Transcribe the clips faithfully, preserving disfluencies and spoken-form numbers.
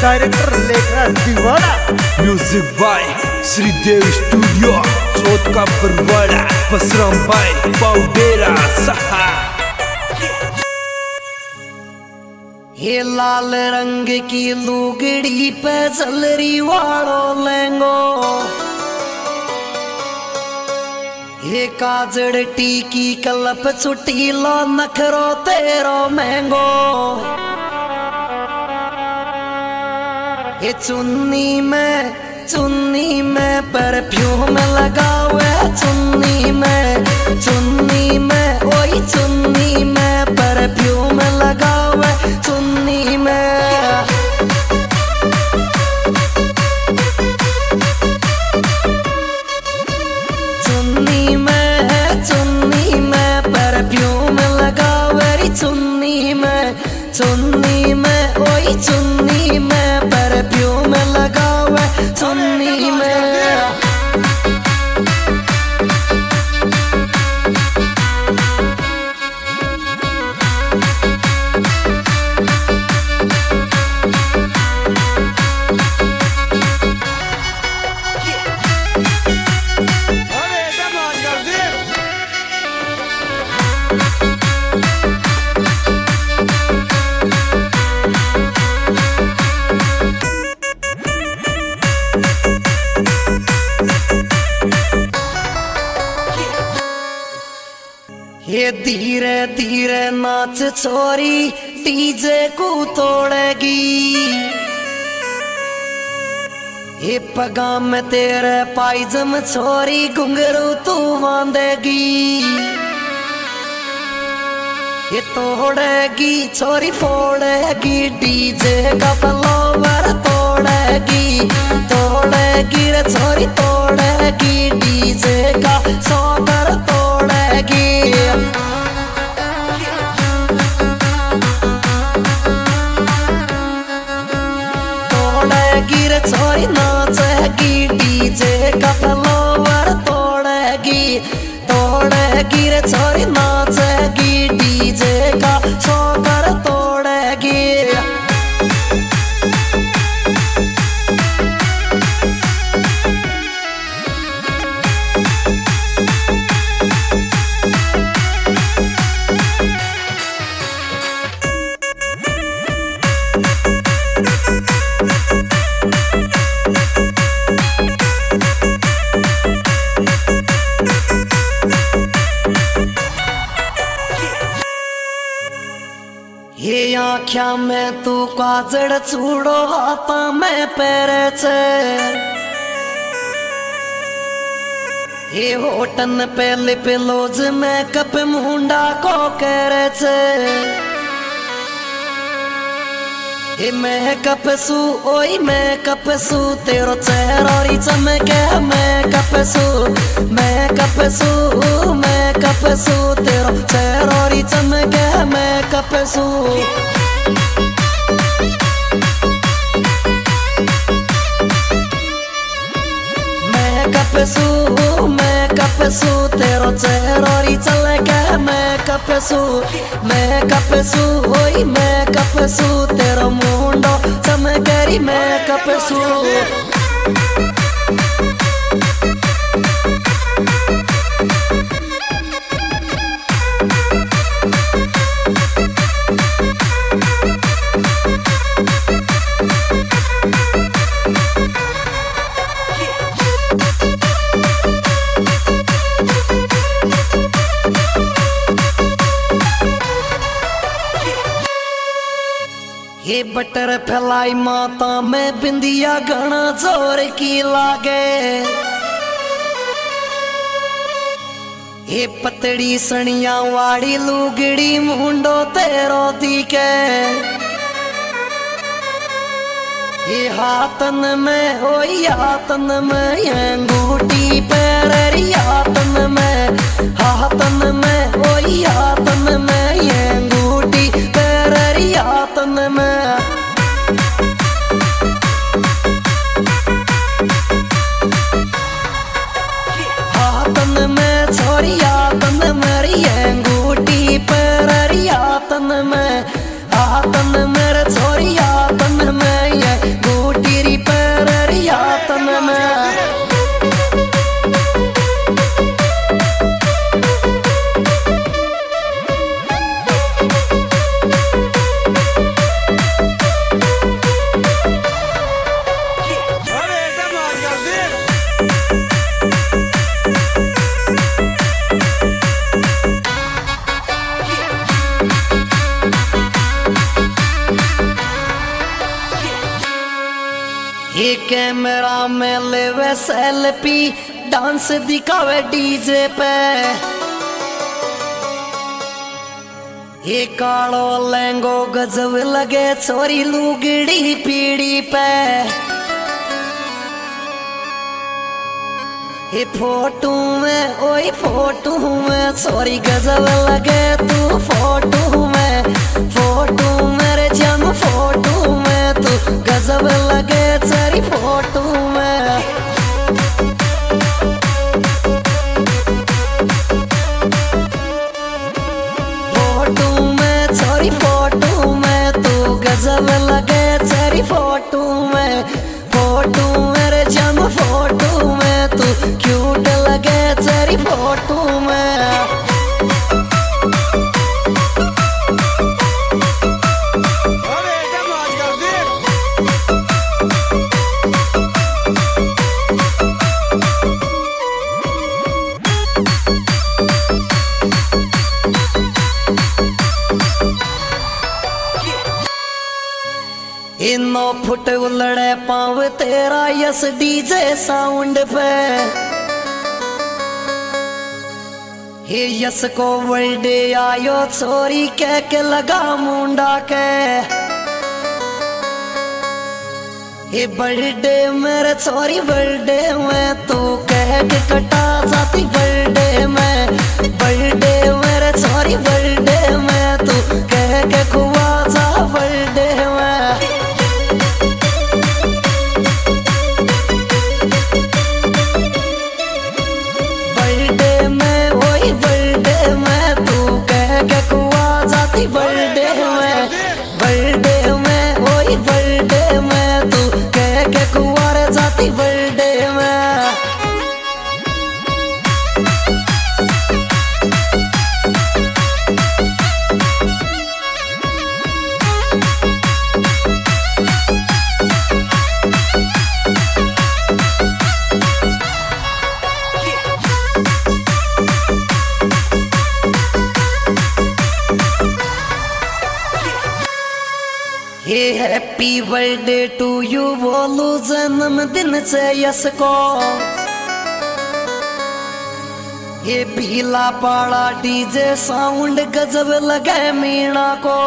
Director Lekhraj Deewana. Music by Shridev studio Chauth Ka Barwara Basram भाई पाउडेरा सहा। ये लाल रंग की लुगड़ी पे जलरी वालो लेंगो, ये काजड़ टीकी कलप चुटीलो नखरो तेरो महंगो। ये चुन्नी में चुन्नी में परफ्यूम लगावे, चुन्नी में चुन्नी में ओई चुन्नी में परफ्यूम लगावे, चुन्नी में चुन्नी में चुन्नी में परफ्यूम लगावे, चुन्नी में चुन्नी में ओई चुन्नी में परफ्यूम लगावे, चुन्नी में। ये धीरे धीरे नाच छोरी डीजे को तोड़ेगी, ये पगा में तेरे पायजम छोरी घुंघरू तू बांधेगी। ये तोड़ेगी छोरी फोड़ेगी डीजे का फ्लावर, तोड़ेगी तोड़ेगी रे छोरी तोड़ेगी डीजे का सॉकर, तोड़ेगी तोड़ेगी रे छोरी नाचेगी डीजे का फ्लावर, तोड़ेगी तोड़ेगी रे छोरी नाचेगी डीजे का सॉकर, तोड़ेगी। ये आँख्या में तू काजड़ चूड़ो हाथा में पैरे छे, ये होटन पे लिप लोज में कप मुंडा को करे छे। ये मैं कप सू ओई मैं कप सू तेरो चेहरा चमके, मैं कप सू मैं कप सू मैं कप सू तेरो चेहरा चमके, मैं कप सू। मैं कप सू मैं कप सू तेरो चेहरा चमके, मैं कप सू मैं कप सू ओई मैं कप सू तेरो मुंडो चमकेरी, मैं कप सू। ये बटर फैलाई माता में बिंदिया घना जोर की लागे, ये पतड़ी सनिया वाड़ी लुगड़ी मुंडो तेरो दिखे, ये हाथन में ओ हाथन में ये अंगूठी पैरी, हाथन में हाथन में ओ हाथन में ये अंगूठी पैरी, हाथन में। हाथन में छोरी हाथन मेरी अंगूठी पैरी, हाथन में हाथन मेरे छोरी हाथन में ये कैमरा में लेवे सेल्फी डांस दिखावे डीजे पे ये कालो लहंगो गजब लगे छोरी लुगड़ी पीड़ी पे ये फोटो में ओए फोटो में छोरी गजब लगे तू फोटो में फोटो मेरे जम फोटो में तू गजब लगे तेरी फोटो में फोटो में छोरी फोटो में तू गजब लगे तेरी फोटो में फोटो मेरे जम फोटो में तू क्यूट लगे तेरी फोटो में इनो फुट उलड़े पाव तेरा यस डीजे साउंड पे हे यस को बर्थडे आयो छोरी कह के लगा मुंडा के हे बर्थडे मेरे छोरी बर्थडे में तू कह के कटा जाती बर्थडे में बर्थडे मेरे छोरी बर्थडे में तू कह के खुआ जा बर्थडे में बर्थडे में बर्थडे में वही बर्थडे में तू कह के कुंवर जाती बर्थडे में हे हैप्पी बर्थडे टू यू बोलू जन्मदिन से यस को ये भीला पाड़ा डीजे साउंड गजब लगे मीणा को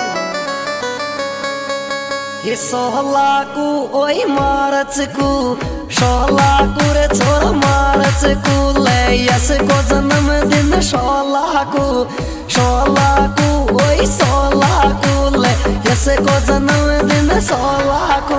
ये सोहला को ओई मार्च को सोहला को रे छोर मार्च को ले यस को जन्मदिन सोहला को सोहला को ओई सोहला को ले यस को जन्मदिन सोहला को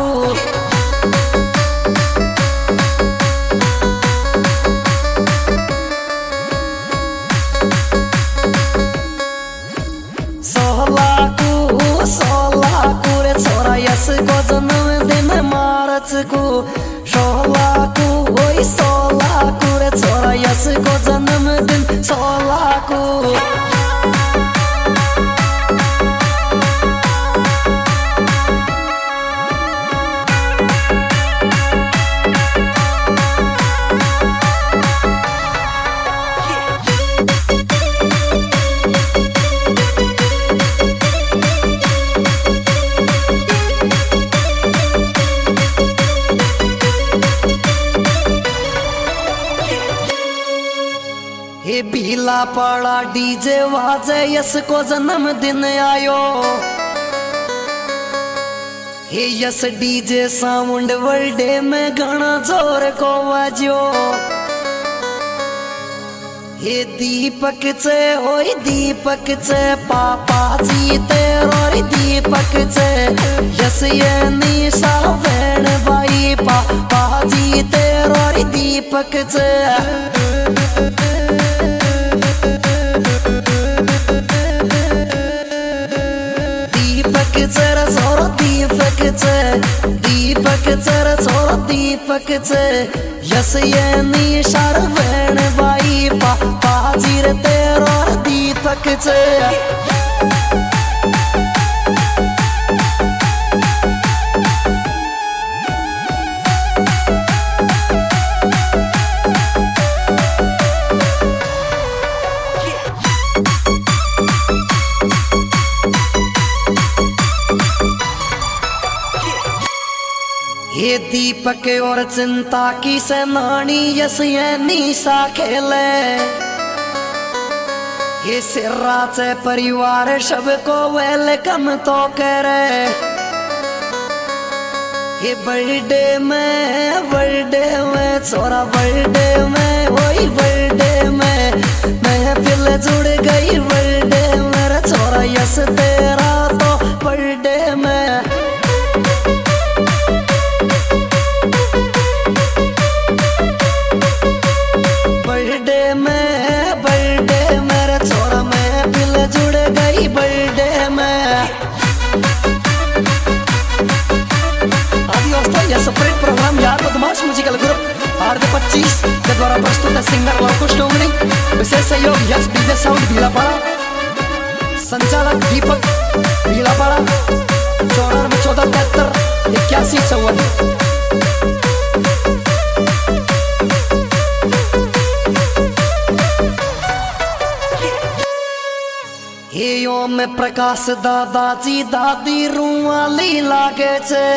सोहला को सोहला को रे छोरा यस को जन्मदिन मार्च को सोहला को ओई सोहला को रे छोरा यस को जन्मदिन सोहला को हे भीला पाड़ा डीजे वाजे यस को जन्मदिन आयो हे यस डीजे साउंड बर्थडे में गाना जोर को वाजो हे दीपक चे ओए दीपक चे पापा जी तेरो दीपक चे यस ये निशा बहन भाई पापा जी तेरो दीपक चे दीपक चर छोरो दीपक चे दीपक चर छोरो दीपक चे यस ये निशार बहन भाई पापा जी रे तेरो दीपक चे ये दीप दीपक और चिंता की सेनानी यस ये निशा खेले ये सिर्रा से परिवार सबको वेलकम तो करे ये बर्थडे में बर्थडे में छोरा बर्थडे में वही बर्थडे में महफिल जुड़ गई बर्थडे मेरा छोरा यस तेरा तो बर्थडे में बर्थडे में बर्थडे मेरा छोरा महफिल जुड़ गई बर्थडे में। यह सेपरेट प्रोग्राम यार बदमाश म्यूजिकल ग्रुप आर दे पच्चीस के द्वारा प्रस्तुत है सिंगर लवकुश डोंगरी। विशेष सहयोग यस डीजे साउंड भीलापाड़ा, संचालक दीपक भीलापाड़ा, चौरानवे चौदह तिहत्तर इक्यासी चौवन। यो में प्रकाश दादाजी दादी रुआली लागे छे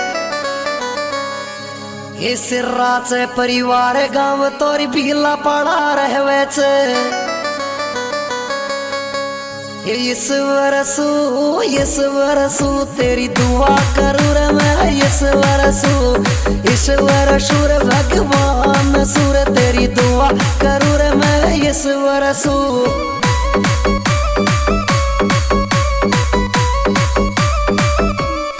ये सिर्रा से परिवार गांव तोरी भीला पड़ा रहवे छे ये ईश्वर सु ईश्वर सु तेरी दुआ करूं रे मैं ईश्वर सु ईश्वर सुर भगवान सुर तेरी दुआ करूं रे मैं ईश्वर सु।